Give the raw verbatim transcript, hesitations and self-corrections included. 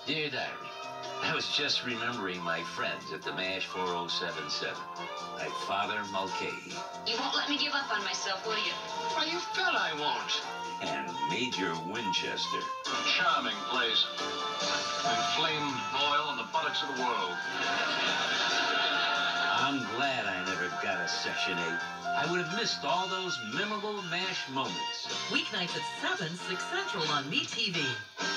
Dear Diary, I was just remembering my friends at the MASH four oh seven seven. My father, Mulcahy. You won't let me give up on myself, will you? Why, you bet I won't. And Major Winchester. Charming place. Inflamed oil and the buttocks of the world. I'm glad I never got a Section eight. I would have missed all those memorable MASH moments. Weeknights at seven, six Central on MeTV.